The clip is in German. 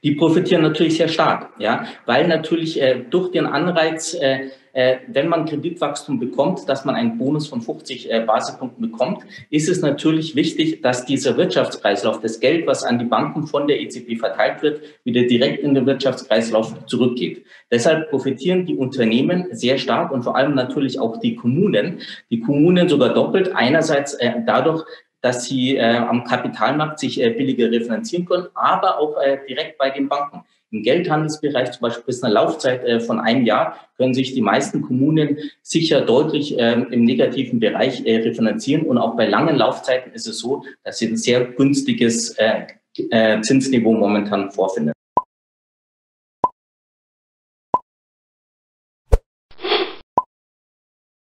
Die profitieren natürlich sehr stark, ja, weil natürlich durch den Anreiz, wenn man Kreditwachstum bekommt, dass man einen Bonus von 50 Basispunkten bekommt, ist es natürlich wichtig, dass dieser Wirtschaftskreislauf, das Geld, was an die Banken von der EZB verteilt wird, wieder direkt in den Wirtschaftskreislauf zurückgeht. Deshalb profitieren die Unternehmen sehr stark und vor allem natürlich auch die Kommunen sogar doppelt. Einerseits dadurch, dass sie am Kapitalmarkt sich billiger refinanzieren können, aber auch direkt bei den Banken. Im Geldhandelsbereich, zum Beispiel bis einer Laufzeit von einem Jahr, können sich die meisten Kommunen sicher deutlich im negativen Bereich refinanzieren. Und auch bei langen Laufzeiten ist es so, dass sie ein sehr günstiges Zinsniveau momentan vorfinden.